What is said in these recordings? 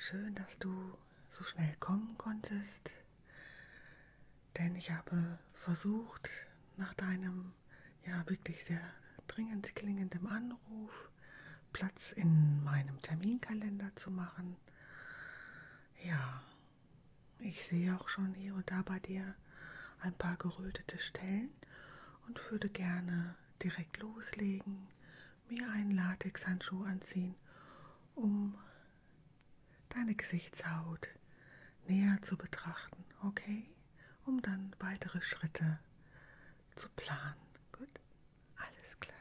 schön, dass du so schnell kommen konntest, denn ich habe versucht, nach deinem wirklich sehr dringend klingenden Anruf Platz in meinem Terminkalender zu machen. Ja, ich sehe auch schon hier und da bei dir ein paar gerötete Stellen und würde gerne direkt loslegen, mir einen Latexhandschuh anziehen, um deine Gesichtshaut näher zu betrachten, okay? Um dann weitere Schritte zu planen. Gut? Alles klar.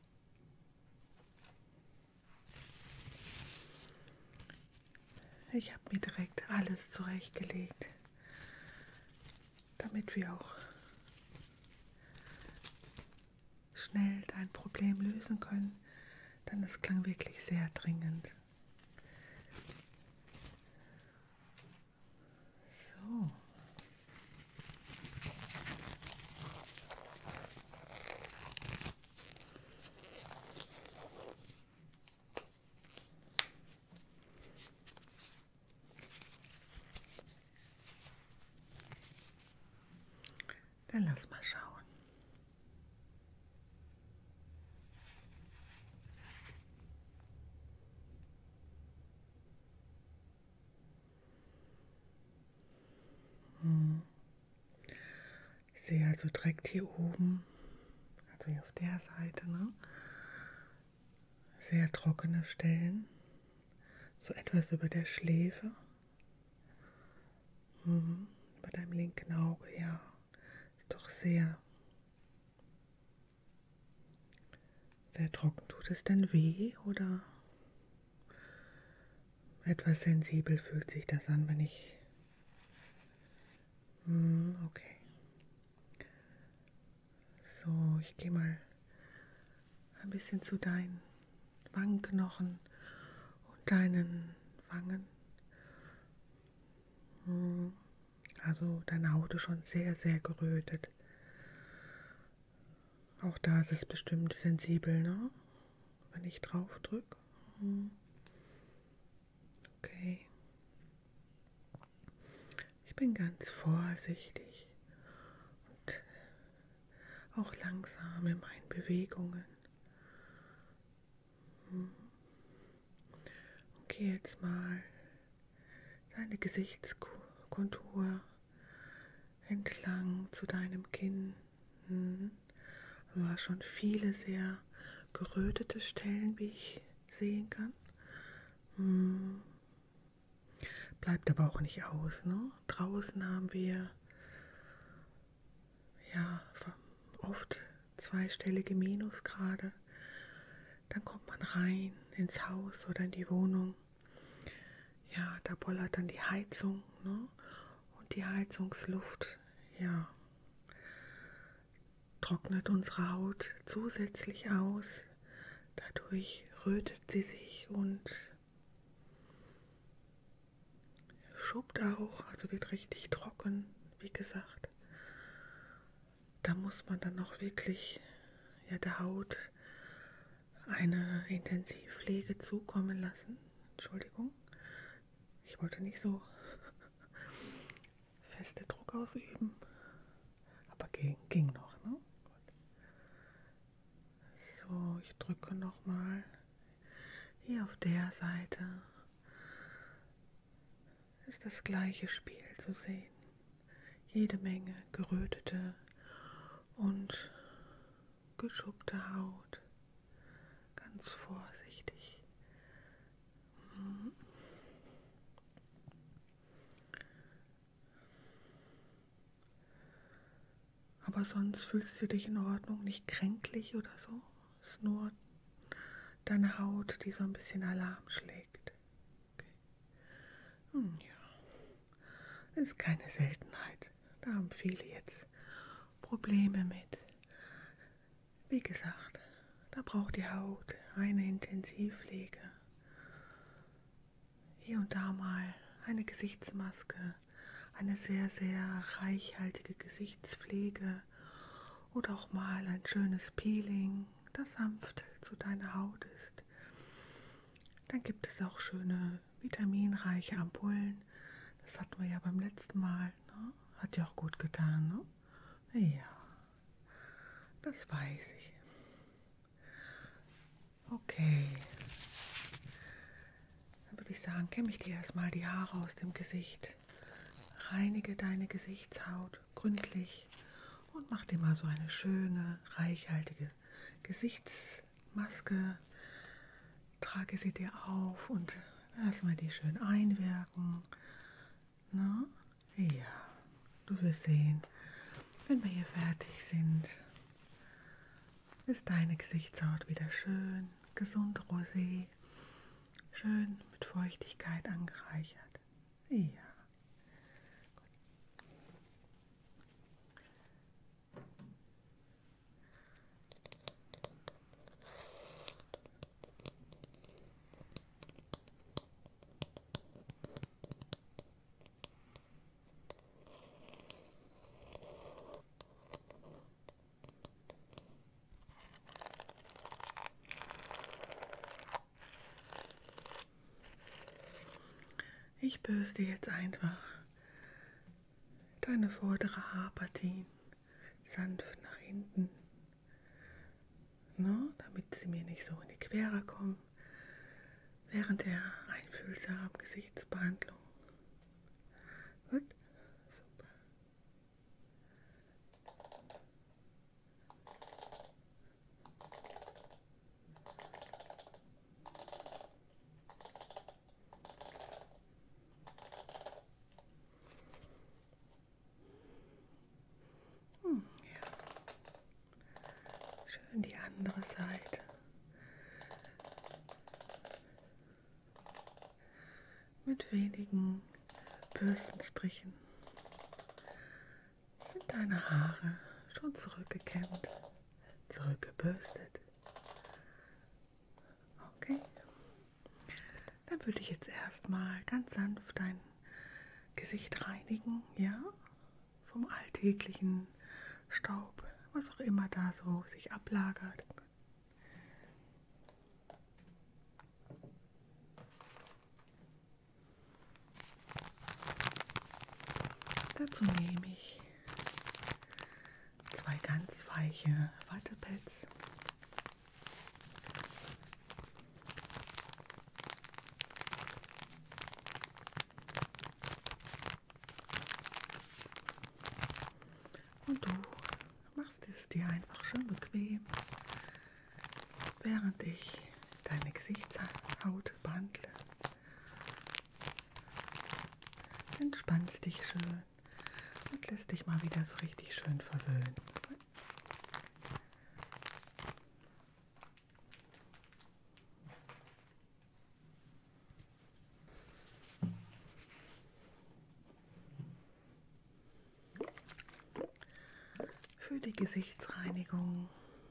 Ich habe mir direkt alles zurechtgelegt, damit wir auch schnell dein Problem lösen können, denn es klang wirklich sehr dringend. So. Dann lass mal schauen. Ich sehe also direkt hier oben, also hier auf der Seite, sehr trockene Stellen, so etwas über der Schläfe, bei deinem linken Auge, ja, ist doch sehr trocken. Tut es denn weh oder etwas sensibel fühlt sich das an, wenn ich... Okay. So, ich gehe mal ein bisschen zu deinen Wangenknochen und deinen Wangen. Also deine Haut ist schon sehr, sehr gerötet. Auch da ist es bestimmt sensibel, ne? Wenn ich drauf drücke. Okay. Ich bin ganz vorsichtig und auch langsam in meinen Bewegungen. Und gehe jetzt mal deine Gesichtskontur entlang zu deinem Kinn. Du hast schon viele sehr gerötete Stellen, wie ich sehen kann. Bleibt aber auch nicht aus, ne? Draußen haben wir oft zweistellige Minusgrade. Dann kommt man rein ins Haus oder in die Wohnung. Ja, da bollert dann die Heizung, ne? Und die Heizungsluft, trocknet unsere Haut zusätzlich aus. Dadurch rötet sie sich und schuppt auch, also wird richtig trocken, wie gesagt. Da muss man dann auch wirklich der Haut eine Intensivpflege zukommen lassen. Entschuldigung, ich wollte nicht so feste Druck ausüben, aber ging noch, ne? Gut. So, ich drücke nochmal hier auf der Seite. Ist das gleiche Spiel zu sehen. Jede Menge gerötete und geschuppte Haut. Ganz vorsichtig. Aber sonst fühlst du dich in Ordnung, nicht kränklich oder so. Es ist nur deine Haut, die so ein bisschen Alarm schlägt. Okay. Ja, ist keine Seltenheit. Da haben viele jetzt Probleme mit. Wie gesagt, da braucht die Haut eine Intensivpflege. Hier und da mal eine Gesichtsmaske, eine sehr, sehr reichhaltige Gesichtspflege oder auch mal ein schönes Peeling, das sanft zu deiner Haut ist. Dann gibt es auch schöne vitaminreiche Ampullen. Das hatten wir ja beim letzten Mal. Ne? Hat ja auch gut getan. Ne? Ja, das weiß ich. Okay, dann würde ich sagen, kämme ich dir erstmal die Haare aus dem Gesicht. Reinige deine Gesichtshaut gründlich und mach dir mal so eine schöne, reichhaltige Gesichtsmaske. Trage sie dir auf und lass mal die schön einwirken. Na? Ja, du wirst sehen, wenn wir hier fertig sind, ist deine Gesichtshaut wieder schön, gesund rosé, schön mit Feuchtigkeit angereichert. Ja. Ich bürste jetzt einfach deine vordere Haarpartie sanft nach hinten, ne, damit sie mir nicht so in die Quere kommen während der einfühlsamen Gesichtsbehandlung. Gut, super. Ja. Schön die andere Seite. Mit wenigen Bürstenstrichen sind deine Haare schon zurückgekämmt, zurückgebürstet. Okay, dann würde ich jetzt erstmal ganz sanft dein Gesicht reinigen, ja, vom alltäglichen Staub, was auch immer da so sich ablagert. Dazu nehme ich 2 ganz weiche Wattepads. Und du machst es dir einfach schön bequem, während ich deine Gesichtshaut behandle. Entspannst dich schön und lässt dich mal wieder so richtig schön verwöhnen. Für die Gesichtsreinigung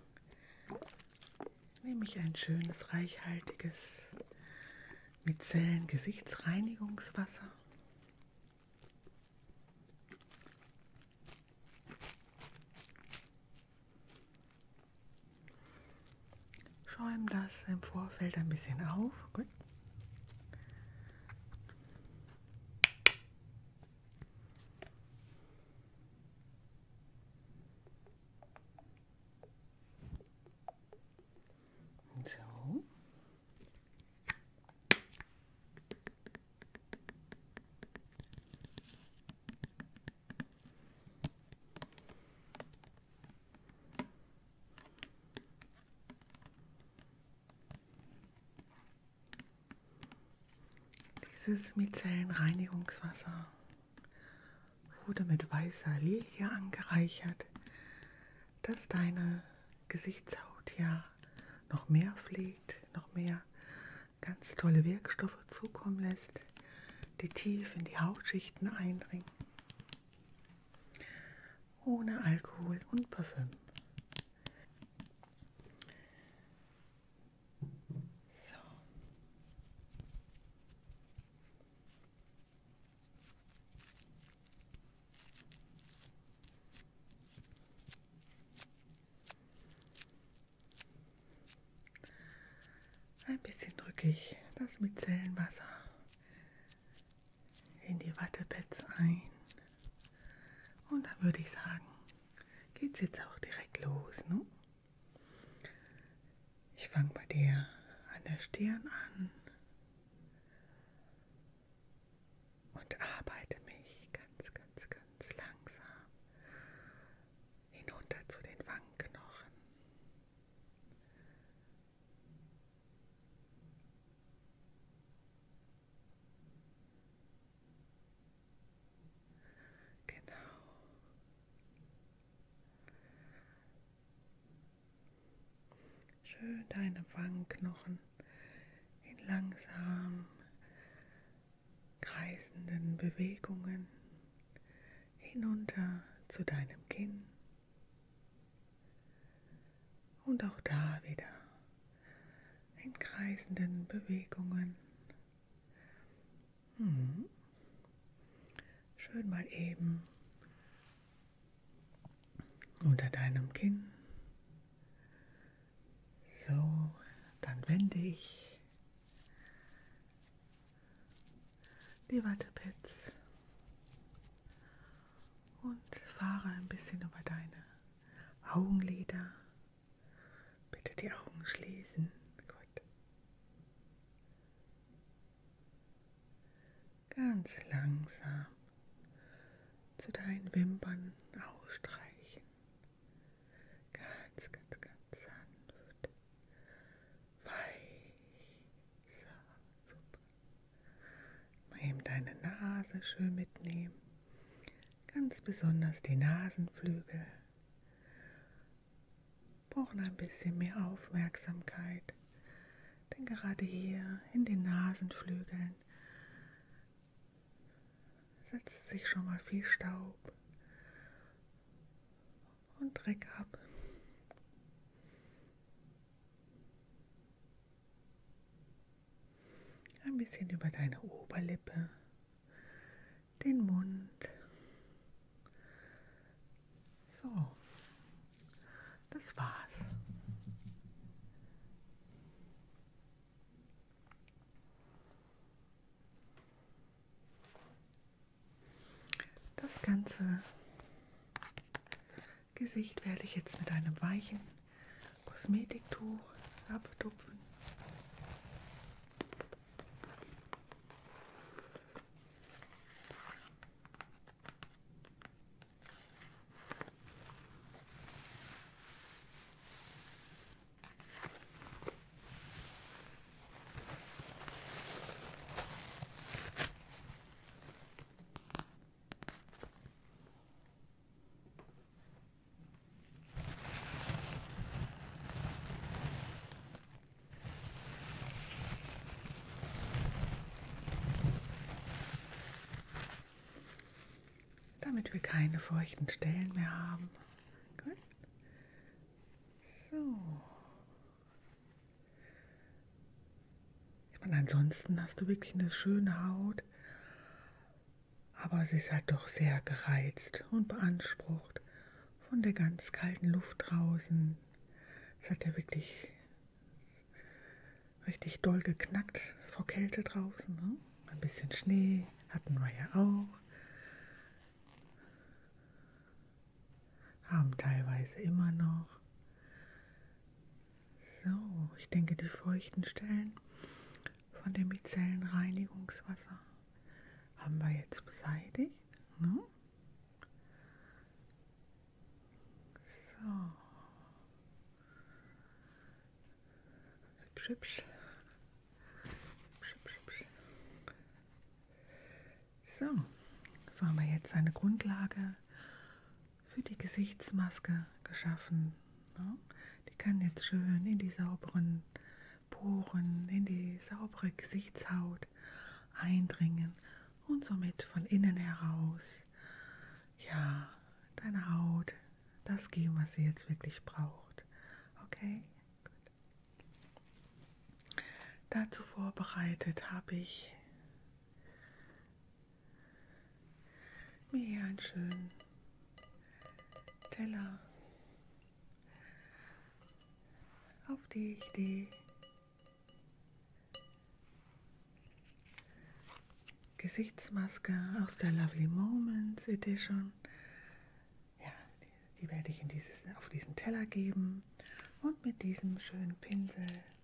nehme ich ein schönes, reichhaltiges Mizellen-Gesichtsreinigungswasser. Schäume das im Vorfeld ein bisschen auf. Gut. So. Dieses Micellenreinigungswasser wurde mit weißer Lilie angereichert, dass deine Gesichtshaut ja noch mehr pflegt, noch mehr ganz tolle Wirkstoffe zukommen lässt, die tief in die Hautschichten eindringen, ohne Alkohol und Parfüm. So. Ein bisschen drücke ich das Micellenwasser Wattepads ein. Und dann würde ich sagen, geht's jetzt auch direkt los, ne? Ich fange bei dir an der Stirn an und arbeite mich ganz, ganz, ganz langsam hinunter zu den Wangenknochen. Genau. Schön deine Wangenknochen in langsam kreisenden Bewegungen hinunter zu deinem Kinn und auch da wieder in kreisenden Bewegungen. Schön mal eben unter deinem Kinn. So, dann wende ich die Wattepads und fahre ein bisschen über deine Augenlider. Bitte die Augen schließen. Gut. Ganz langsam zu deinen Wimpern ausstreichen. Ganz, ganz, ganz sanft. Weich. So, super. Mal eben deine Nase schön mitnehmen. Ganz besonders die Nasenflügel brauchen ein bisschen mehr Aufmerksamkeit, denn gerade hier in den Nasenflügeln setzt sich schon mal viel Staub und Dreck ab. Ein bisschen über deine Oberlippe, den Mund. So, das war's. Das ganze Gesicht werde ich jetzt mit einem weichen Kosmetiktuch abtupfen. Damit wir keine feuchten Stellen mehr haben. Gut. So. Ich meine, ansonsten hast du wirklich eine schöne Haut, aber sie ist halt doch sehr gereizt und beansprucht von der ganz kalten Luft draußen. Es hat ja wirklich richtig doll geknackt vor Kälte draußen. Ne? Ein bisschen Schnee hatten wir ja auch. Haben teilweise immer noch. So, ich denke, die feuchten Stellen von dem Micellenreinigungswasser haben wir jetzt beseitigt. Ne? So. Hübsch, hübsch. Hübsch, hübsch, hübsch. So haben wir jetzt eine Grundlage für die Gesichtsmaske geschaffen. Ne? Die kann jetzt schön in die sauberen Poren, in die saubere Gesichtshaut eindringen und somit von innen heraus, ja, deine Haut das geben, was sie jetzt wirklich braucht. Okay? Gut. Dazu vorbereitet habe ich mir hier einen schönen Teller, auf die ich die Gesichtsmaske aus der Lovely Moments Edition. Ja, die werde ich auf diesen Teller geben und mit diesem schönen Pinsel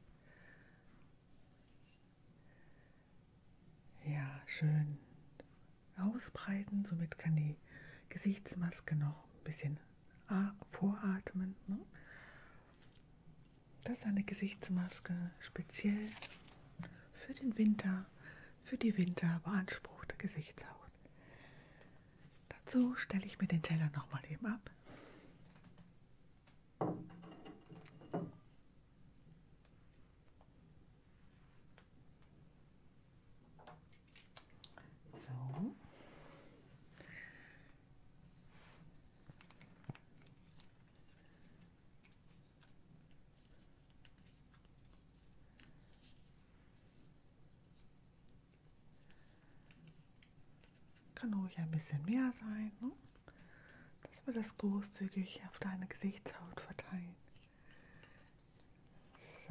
ja schön ausbreiten. Somit kann die Gesichtsmaske noch ein bisschen voratmen. Ne? Das ist eine Gesichtsmaske speziell für den Winter, für die winterbeanspruchte Gesichtshaut. Dazu stelle ich mir den Teller nochmal eben ab. So. Kann ruhig ein bisschen mehr sein, ne? Dass wir das großzügig auf deine Gesichtshaut verteilen. So.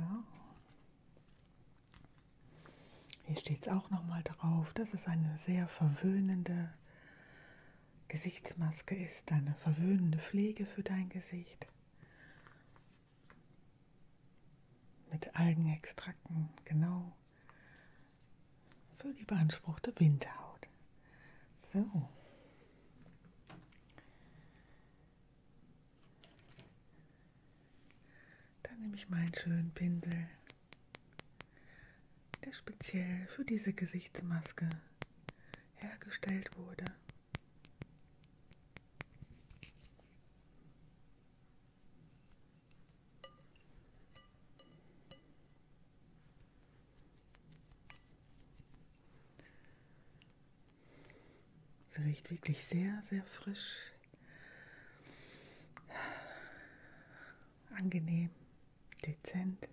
Hier steht es auch nochmal drauf, dass es eine sehr verwöhnende Gesichtsmaske ist, eine verwöhnende Pflege für dein Gesicht. Mit Algenextrakten, genau, für die beanspruchte Winterhaut. So. Dann nehme ich meinen schönen Pinsel, der speziell für diese Gesichtsmaske hergestellt wurde. Sie riecht wirklich sehr, sehr frisch, angenehm, dezent.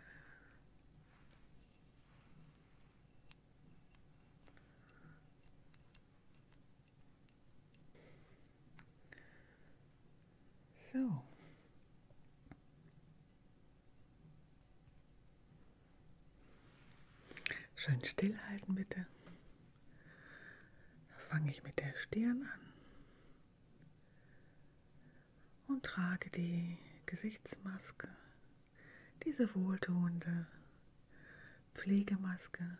So. Schön stillhalten bitte. Da fange ich mit der Stirn an und trage die Gesichtsmaske, diese wohltuende Pflegemaske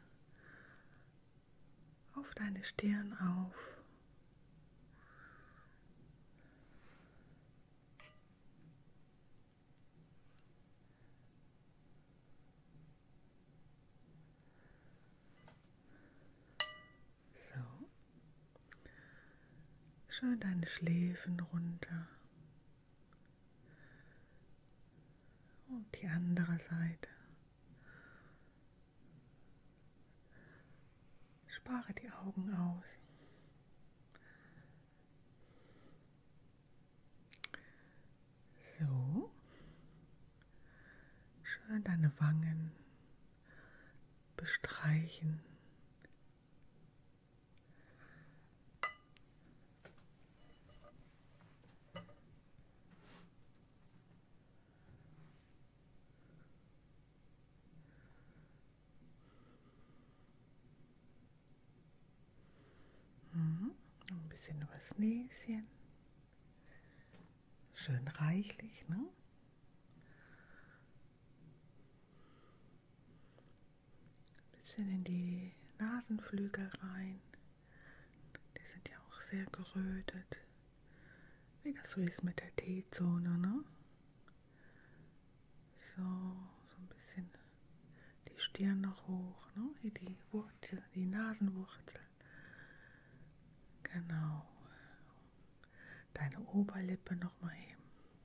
auf deine Stirn auf. So. Schön deine Schläfen runter. Und die andere Seite. Spare die Augen aus. So. Schön deine Wangen bestreichen. Ein bisschen übers Näschen. Schön reichlich, ne? Ein bisschen in die Nasenflügel rein. Die sind ja auch sehr gerötet. Wie das so ist mit der T-Zone, ne? So ein bisschen die Stirn noch hoch, ne? Hier die Wurzel, die Nasenwurzel. Genau. Deine Oberlippe noch mal eben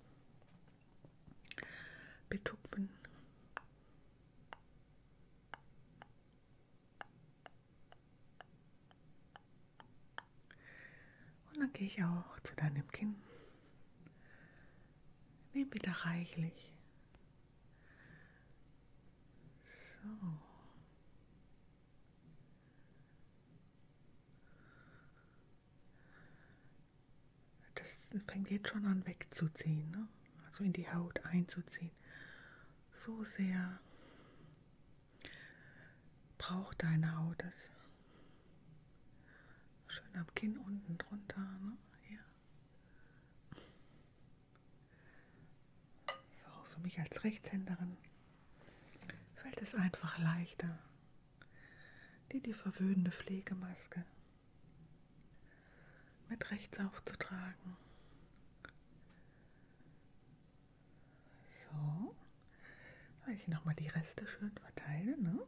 betupfen. Und dann gehe ich auch zu deinem Kinn. Nimm wieder reichlich. So. Das fängt jetzt schon an wegzuziehen, ne? Also in die Haut einzuziehen. So sehr braucht deine Haut es. Schön am Kinn unten drunter, ne? Hier. So, für mich als Rechtshänderin fällt es einfach leichter, die verwöhnende Pflegemaske mit rechts aufzutragen. So, weil ich nochmal die Reste schön verteile, ne?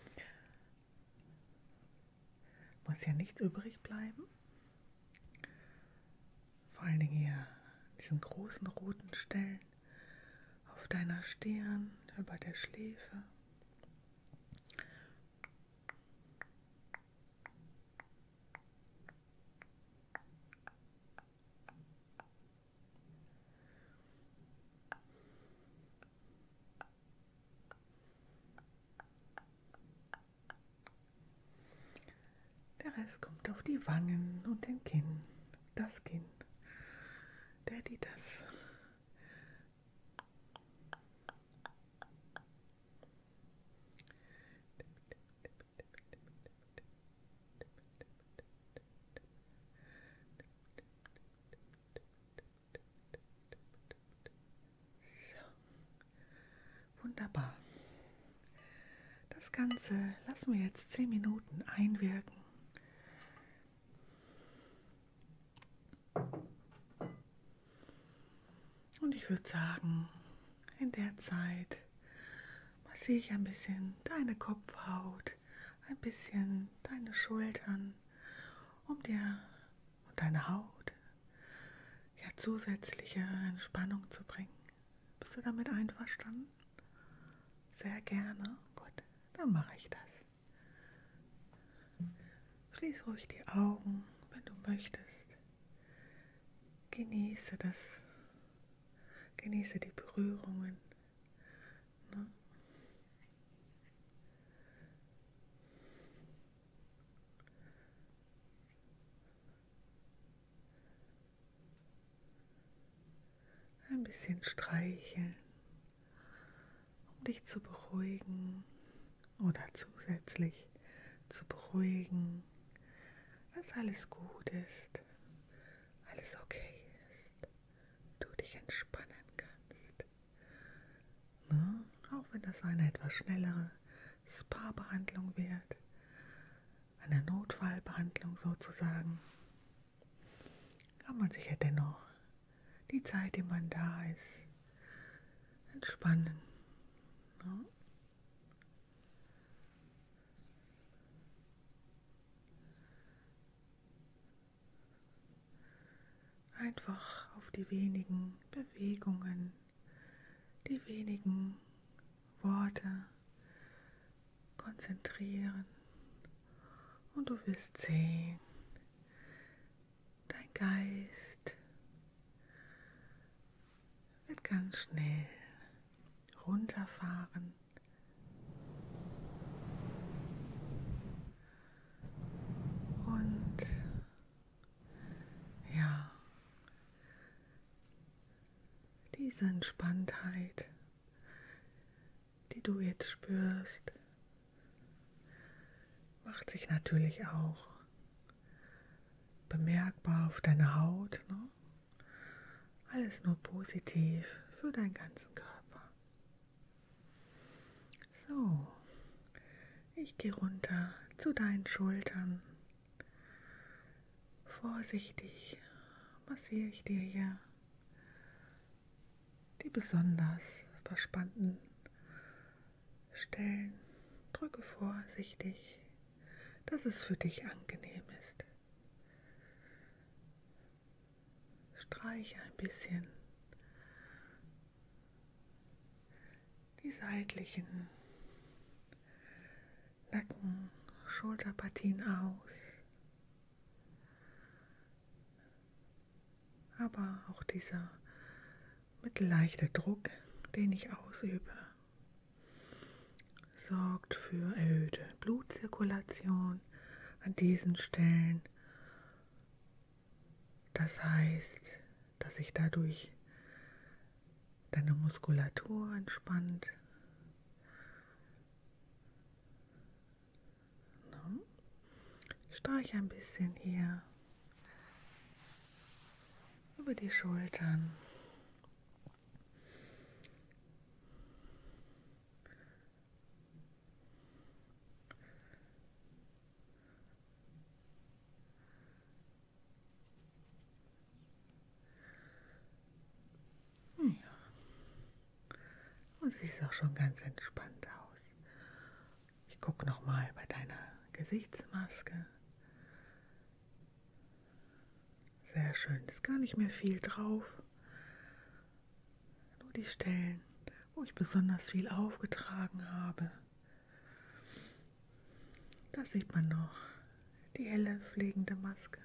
Muss ja nichts übrig bleiben. Vor allen Dingen hier diesen großen roten Stellen auf deiner Stirn, über der Schläfe. Der Rest kommt auf die Wangen und den Kinn, das Kinn, das. Wunderbar. Das Ganze lassen wir jetzt 10 Minuten einwirken. Und ich würde sagen, in der Zeit massiere ich ein bisschen deine Kopfhaut, ein bisschen deine Schultern, um dir und deine Haut ja zusätzliche Entspannung zu bringen. Bist du damit einverstanden? Sehr gerne. Gut, dann mache ich das. Schließ ruhig die Augen, wenn du möchtest. Genieße das. Genieße die Berührungen. Ne? Ein bisschen streicheln, um dich zu beruhigen oder zusätzlich zu beruhigen, dass alles gut ist, alles okay ist, du dich entspannen kannst. Ne? Auch wenn das eine etwas schnellere Spa-Behandlung wird, eine Notfallbehandlung sozusagen, kann man sich ja dennoch die Zeit, die man da ist, entspannen. Ne? Einfach auf die wenigen Bewegungen, die wenigen Worte konzentrieren und du wirst sehen, dein Geist wird ganz schnell runterfahren und ja, diese Entspanntheit, die du jetzt spürst, macht sich natürlich auch bemerkbar auf deiner Haut. Ne? Alles nur positiv für deinen ganzen Körper. So, ich gehe runter zu deinen Schultern. Vorsichtig massiere ich dir hier die besonders verspannten Stellen. Drücke vorsichtig, dass es für dich angenehm ist. Streiche ein bisschen die seitlichen Nacken, Schulterpartien aus. Aber auch dieser mittelleichte Druck, den ich ausübe, sorgt für erhöhte Blutzirkulation an diesen Stellen. Das heißt, dass sich dadurch deine Muskulatur entspannt. Ich streiche ein bisschen hier über die Schultern. Ja, und siehst auch schon ganz entspannt aus. Ich gucke nochmal bei deiner Gesichtsmaske. Sehr schön, ist gar nicht mehr viel drauf. Nur die Stellen, wo ich besonders viel aufgetragen habe. Da sieht man noch die helle pflegende Maske.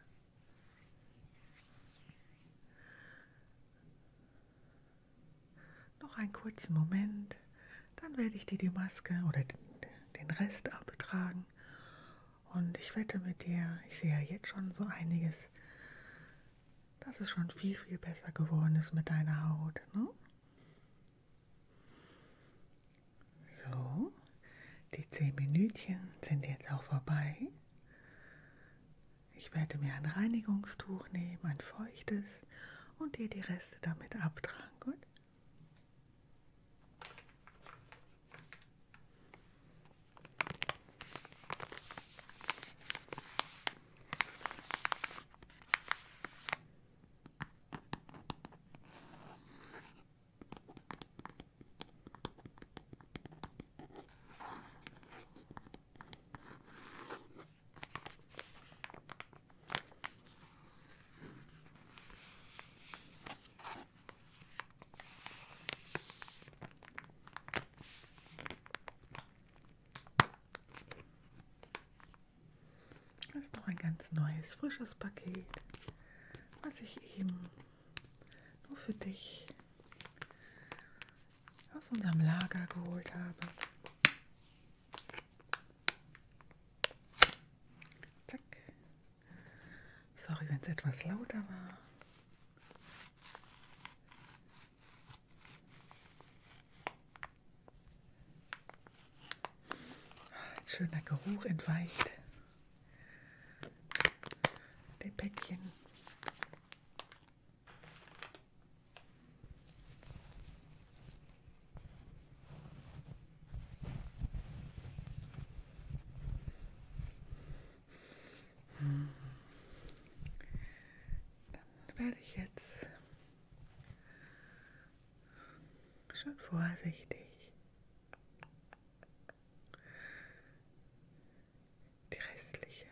Noch einen kurzen Moment, dann werde ich dir die Maske oder den Rest abtragen. Und ich wette mit dir, ich sehe ja jetzt schon so einiges, dass es schon viel, viel besser geworden ist mit deiner Haut. Ne? So, die 10 Minütchen sind jetzt auch vorbei. Ich werde mir ein Reinigungstuch nehmen, ein feuchtes, und dir die Reste damit abtragen. Gut? Das ist noch ein ganz neues, frisches Paket, was ich eben nur für dich aus unserem Lager geholt habe. Zack. Sorry, wenn es etwas lauter war. Ein schöner Geruch entweicht dem Päckchen. Dann werde ich jetzt schön vorsichtig die restliche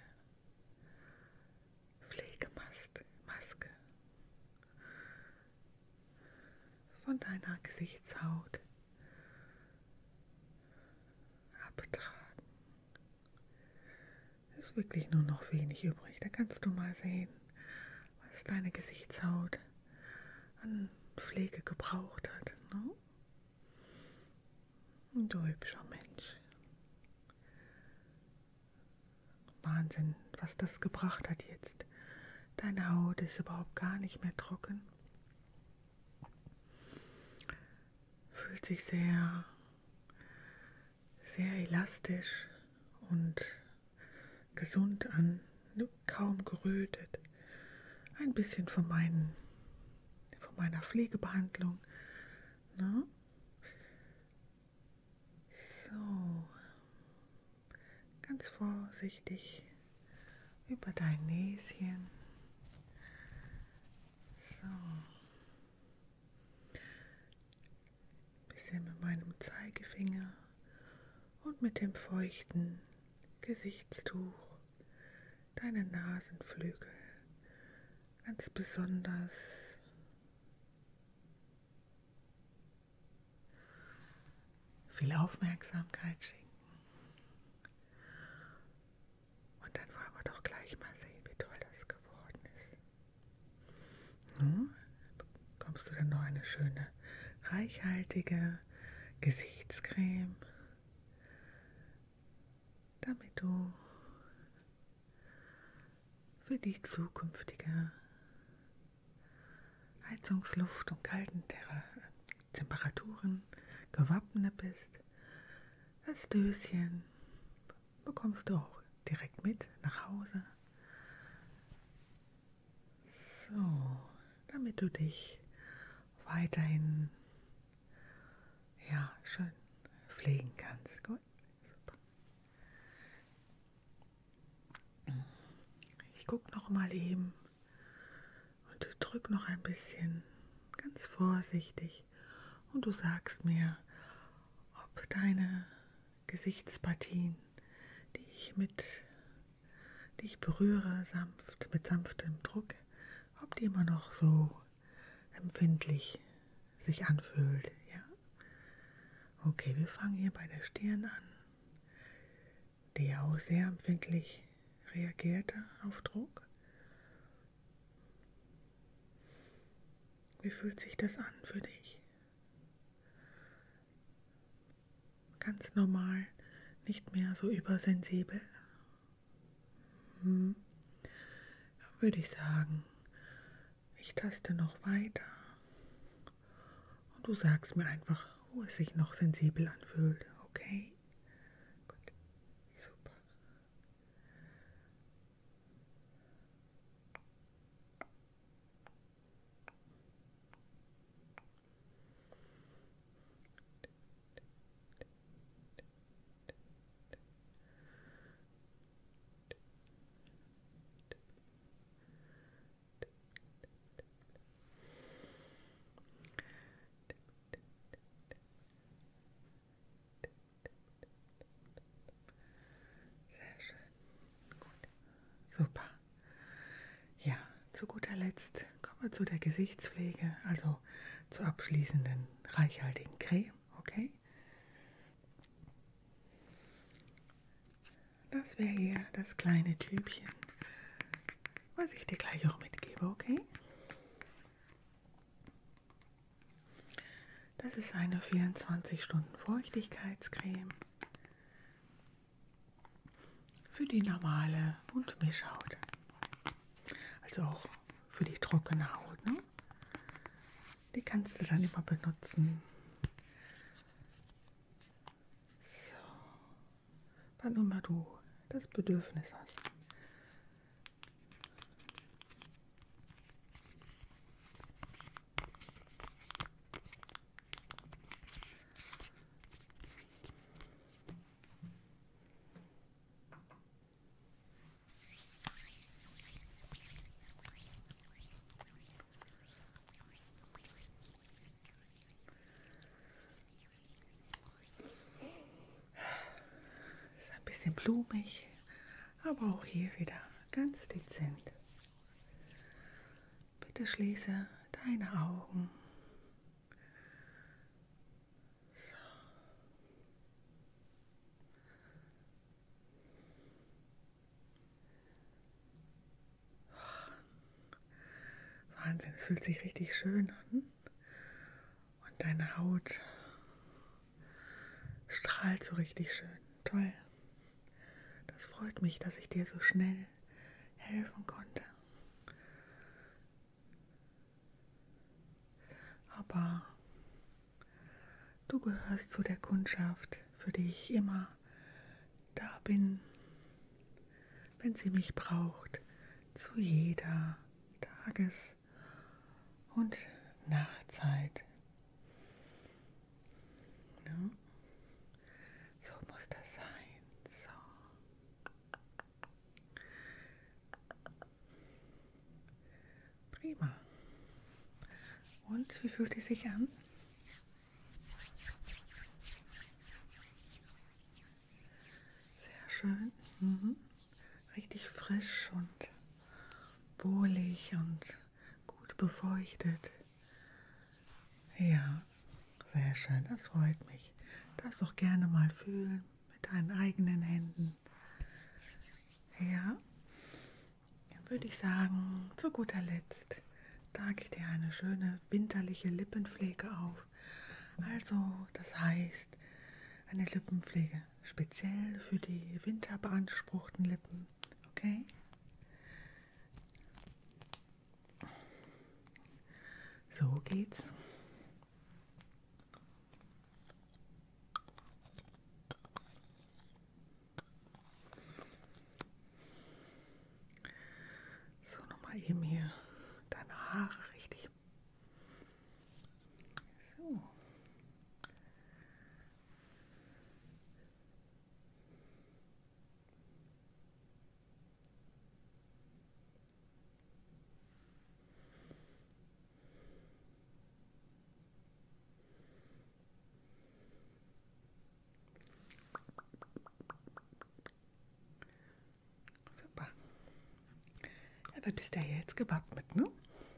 Pflegemaske von deiner Gesichtshaut abtragen. Es ist wirklich nur noch wenig übrig. Da kannst du mal sehen, was deine Gesichtshaut an Pflege gebraucht hat. Ne? Du hübscher Mensch. Wahnsinn, was das gebracht hat jetzt. Deine Haut ist überhaupt gar nicht mehr trocken. Fühlt sich sehr, sehr elastisch und gesund an, kaum gerötet. Ein bisschen von meiner Pflegebehandlung. Ne? So, ganz vorsichtig über dein Näschen. So, bisschen mit meinem Zeigefinger und mit dem feuchten Gesichtstuch deine Nasenflügel ganz besonders viel Aufmerksamkeit schenken. Und dann wollen wir doch gleich mal sehen, wie toll das geworden ist. Nun bekommst du dann noch eine schöne, reichhaltige Gesichtscreme, damit du für die zukünftige Heizungsluft und kalten Temperaturen gewappnet bist. Das Döschen bekommst du auch direkt mit nach Hause. So, damit du dich weiterhin schön pflegen kannst. Gut, super. Ich gucke noch mal eben und drück noch ein bisschen, ganz vorsichtig, und du sagst mir, ob deine Gesichtspartien, die ich berühre, mit sanftem Druck, ob die immer noch so empfindlich sich anfühlt. Ja? Okay, wir fangen hier bei der Stirn an, die ja auch sehr empfindlich reagierte auf Druck. Wie fühlt sich das an für dich? Ganz normal, nicht mehr so übersensibel. Dann würde ich sagen, ich taste noch weiter und du sagst mir einfach, wo es sich noch sensibel anfühlt, okay? Gut, super. Sehr schön. Gut. Super. Ja, zu guter Letzt kommen wir zu der Gesichtspflege, also zur abschließenden reichhaltigen Creme, okay? Das wäre hier das kleine Tübchen, was ich dir gleich auch mitgebe, okay? Das ist eine 24-Stunden-Feuchtigkeitscreme für die normale und Mischhaut. Also auch für die trockene Haut, ne? Die kannst du dann immer benutzen. So, wann immer du das Bedürfnis hast. Ist ein bisschen blumig, aber auch hier wieder ganz dezent. Bitte schließe deine Augen. So. Wahnsinn, es fühlt sich richtig schön an. Und deine Haut strahlt so richtig schön. Toll. Das freut mich, dass ich dir so schnell helfen konnte. Aber du gehörst zu der Kundschaft, für die ich immer da bin, wenn sie mich braucht, zu jeder Tages- und Nachtzeit. Ja? So muss das sein. So. Prima. Und wie fühlt es sich an? Sehr schön. Richtig frisch und wohlig und gut befeuchtet. Ja, sehr schön. Das freut mich. Darfst auch gerne mal fühlen mit deinen eigenen Händen. Ja, dann würde ich sagen, zu guter Letzt trage ich dir eine schöne winterliche Lippenpflege auf. Also, das heißt, eine Lippenpflege speziell für die winterbeanspruchten Lippen. Okay? So geht's. So, nochmal eben hier deine Haare richtig da bist du ja jetzt gewappnet, ne?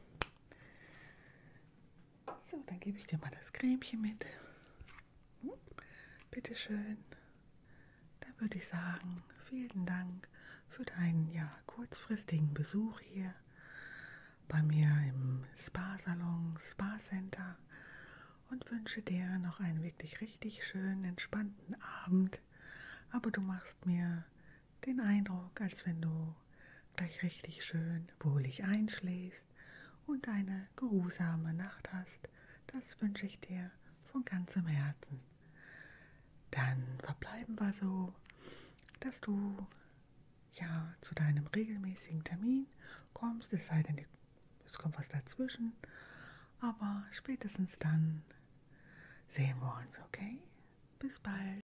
So, dann gebe ich dir mal das Cremchen mit. Hm? Bitteschön. Dann würde ich sagen, vielen Dank für deinen kurzfristigen Besuch hier bei mir im Spa-Salon, Spa-Center und wünsche dir noch einen wirklich richtig schönen, entspannten Abend. Aber du machst mir den Eindruck, als wenn du gleich richtig schön wohlig einschläfst und eine geruhsame Nacht hast. Das wünsche ich dir von ganzem Herzen. Dann verbleiben wir so, dass du zu deinem regelmäßigen Termin kommst, es sei denn, es kommt was dazwischen. Aber spätestens dann sehen wir uns, okay? Bis bald.